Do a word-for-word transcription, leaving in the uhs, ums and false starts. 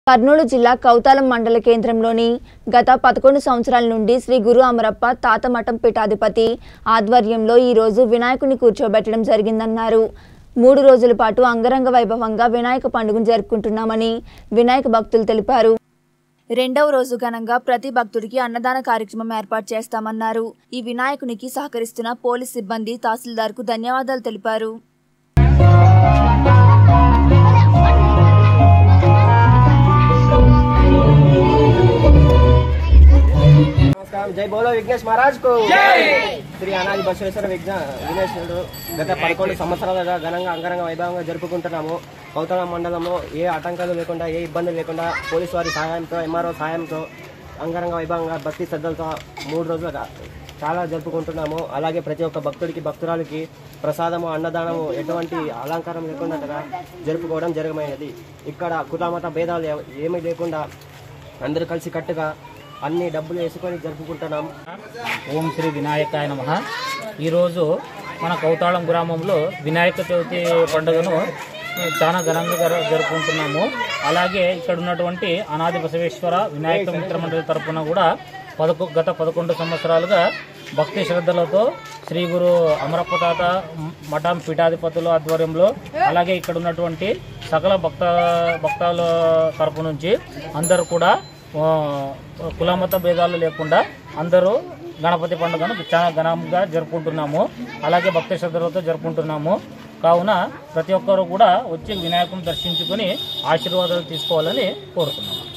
కర్నూలు జిల్లా కౌతాలం మండల కేంద్రంలోని గత పదకొండు సంవత్సరాల నుండి శ్రీ గురు అమరప్ప తాత మఠం పీఠాధిపతి ఆధ్వర్యంలో ఈ రోజు వినాయకుని కూర్చోబెట్టడం జరిగిందన్నారు. మూడు రోజుల పాటు అంగరంగ వైభవంగా వినాయక పండుగను జరుపుకుంటున్నామని వినాయక భక్తులు తెలిపారు. రెండవ రోజు ఘనంగా ప్రతి భక్తుడికి అన్నదాన కార్యక్రమం ఏర్పాటు చేస్తామన్నారు. ఈ వినాయకునికి సహకరిస్తున్న పోలీస్ సిబ్బంది తహసీల్దార్కు ధన్యవాదాలు తెలిపారు. जय बोलो विघ्नेश महाराज को श्री अनादि बसवेश्वर विघ्न విఘ్నేశ్వరుడు గత పదకొండు సంవత్సరాలుగా ఘనంగా అంగరంగ వైభవంగా జరుపుకుంటున్నాము. కౌతాళం మండలంలో ఏ ఆటంకాలు లేకుండా ఏ ఇబ్బందులు లేకుండా పోలీసు వారి సహాయంతో ఎంఆర్ఓ సహాయంతో అంగరంగ వైభవంగా భక్తి శ్రద్ధలతో మూడు రోజులు చాలా జరుపుకుంటున్నాము. అలాగే ప్రతి ఒక్క భక్తుడికి భక్తురాలకి ప్రసాదము అన్నదానము ఎటువంటి అలంకారం లేకుండా జరుపుకోవడం జరగమైనది. ఇక్కడ కులమత భేదాలు ఏమీ లేకుండా అందరూ కలిసి కట్టుగా అన్ని డబ్బులు వేసుకొని జరుపుకుంటున్నాం. ఓం శ్రీ వినాయకాయ నమః. ఈరోజు మన కౌతాళం గ్రామంలో వినాయక చవితి పండుగను చాలా ఘనంగా జరుపుకుంటున్నాము. అలాగే ఇక్కడ ఉన్నటువంటి అనాది బసవేశ్వర వినాయక మిత్ర మండలి తరఫున కూడా పదకొ గత పదకొండు సంవత్సరాలుగా భక్తి శ్రద్ధలతో శ్రీ గురు అమరప్ప తాత మఠం పీఠాధిపతుల ఆధ్వర్యంలో అలాగే ఇక్కడ ఉన్నటువంటి సకల భక్త భక్తుల తరపు నుంచి అందరూ కూడా కులమత భేదాలు లేకుండా అందరూ గణపతి పండుగను చాలా ఘనంగా జరుపుకుంటున్నాము. అలాగే భక్తి శ్రద్ధలతో జరుపుకుంటున్నాము. కావున ప్రతి ఒక్కరు కూడా వచ్చి వినాయకుని దర్శించుకొని ఆశీర్వాదాలు తీసుకోవాలని కోరుతున్నాము.